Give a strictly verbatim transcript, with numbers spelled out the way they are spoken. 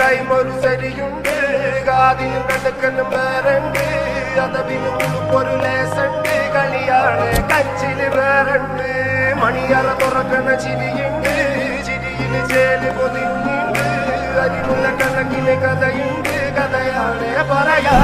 കൈമൊരു സരിയുണ്ട് കാതിനും കടക്കനും വേറുണ്ട് അതവിനും ഒരു ലേസുണ്ട് കളിയാണ് കച്ചില് വേറുണ്ട് മണിയറ തുറക്കണ ചിരിയുണ്ട് ചിരിയിൽ ചേല് പൊതിഞ്ഞുണ്ട് അരിമുള്ള കണക്കിന് കഥയുണ്ട് കഥയാണ് പറയാ